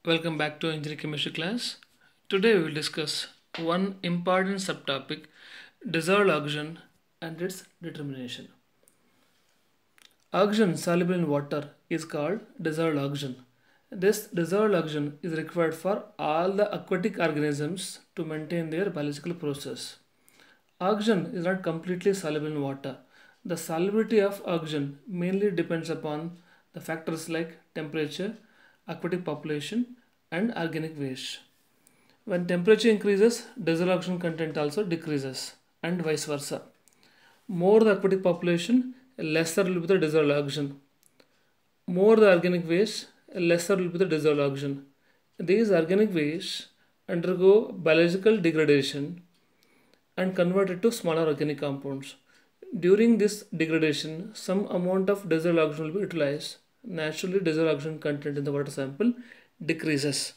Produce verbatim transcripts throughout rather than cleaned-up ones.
Welcome back to engineering chemistry class. Today we will discuss one important subtopic, dissolved oxygen and its determination. Oxygen soluble in water is called dissolved oxygen. This dissolved oxygen is required for all the aquatic organisms to maintain their biological process. Oxygen is not completely soluble in water. The solubility of oxygen mainly depends upon the factors like temperature, aquatic population, and organic waste. When temperature increases, dissolved oxygen content also decreases, and vice versa. More the aquatic population, lesser will be the dissolved oxygen. More the organic waste, lesser will be the dissolved oxygen. These organic wastes undergo biological degradation and converted to smaller organic compounds. During this degradation, some amount of dissolved oxygen will be utilized. Naturally, dissolved oxygen content in the water sample decreases.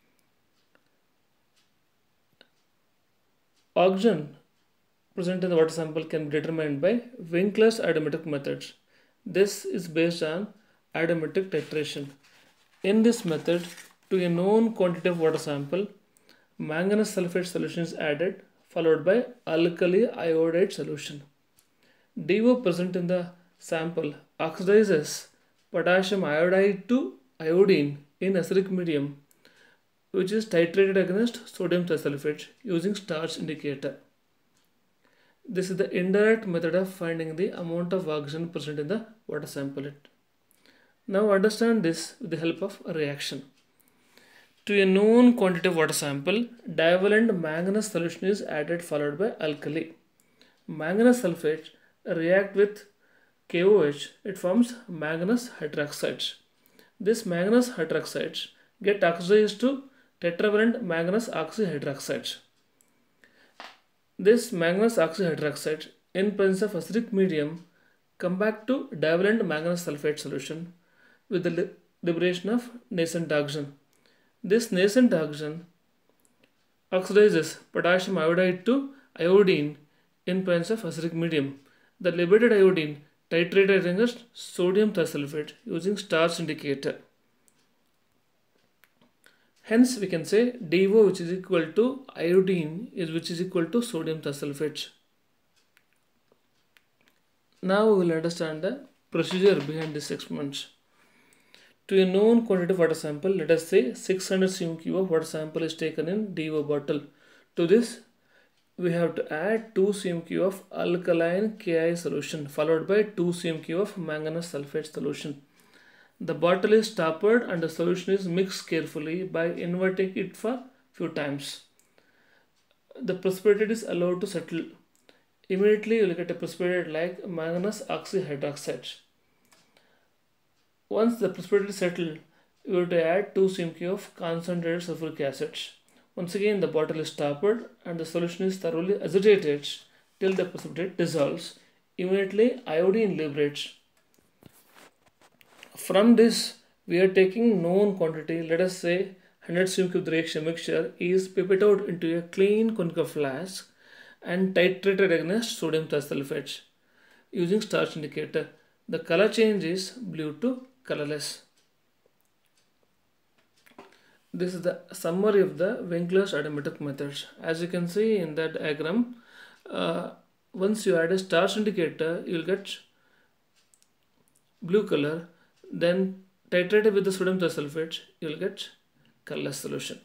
Oxygen present in the water sample can be determined by Winkler's iodometric methods. This is based on iodometric titration. In this method, to a known quantity of water sample, manganese sulfate solution is added, followed by alkali iodide solution. D O present in the sample oxidizes potassium iodide to iodine in acidic medium, which is titrated against sodium thiosulfate using starch indicator. This is the indirect method of finding the amount of oxygen present in the water sample. Now understand this with the help of a reaction. To a known quantity of water sample, divalent manganese solution is added, followed by alkali. Manganese sulfate react with K O H, it forms manganese hydroxides. This manganese hydroxides get oxidized to tetravalent manganese oxyhydroxides. This manganese oxyhydroxide in presence of acidic medium come back to divalent manganese sulfate solution with the li liberation of nascent oxygen. This nascent oxygen oxidizes potassium iodide to iodine in presence of acidic medium. The liberated iodine titrated against sodium thiosulfate using starch indicator. Hence we can say D O, which is equal to iodine, is which is equal to sodium thiosulfate. Now we will understand the procedure behind this experiment. To a known quantity of water sample, let us say six hundred centimeters cube of water sample is taken in D O bottle. To this we have to add two centimeters cube of alkaline K I solution, followed by two centimeters cube of manganese sulfate solution. The bottle is stoppered and the solution is mixed carefully by inverting it for few times. The precipitate is allowed to settle. Immediately you will get a precipitate like manganese oxyhydroxide. Once the precipitate is settled, you have to add two centimeters cube of concentrated sulfuric acid. Once again the bottle is stoppered and the solution is thoroughly agitated till the precipitate dissolves. Immediately iodine liberates. From this we are taking known quantity, let us say one hundred centimeters cube of the reaction mixture is pipetted out into a clean conical flask and titrated against sodium thiosulfate using starch indicator. The color change is blue to colorless. This is the summary of the Winkler's iodometric methods. As you can see in that diagram, uh, once you add a starch indicator, you will get blue color. Then titrated with the sodium thiosulfate, you will get colorless solution.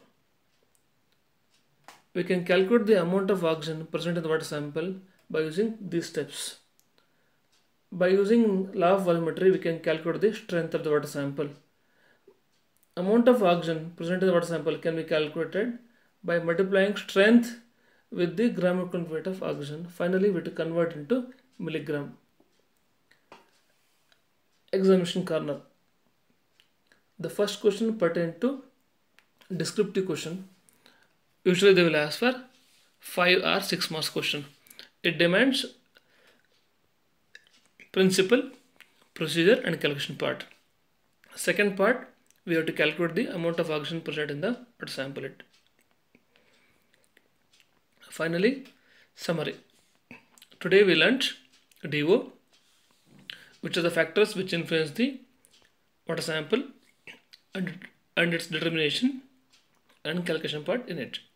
We can calculate the amount of oxygen present in the water sample by using these steps. By using law of volumetry, we can calculate the strength of the water sample. Amount of oxygen present in the water sample can be calculated by multiplying strength with the gram equivalent weight of oxygen. Finally, we have to convert into milligram. Examination corner. The first question pertains to descriptive question. Usually they will ask for five or six marks question. It demands principle, procedure and calculation part. Second part, we have to calculate the amount of oxygen present in the water sample. Finally, summary. Today we learnt D O, which are the factors which influence the water sample and, and its determination and calculation part in it.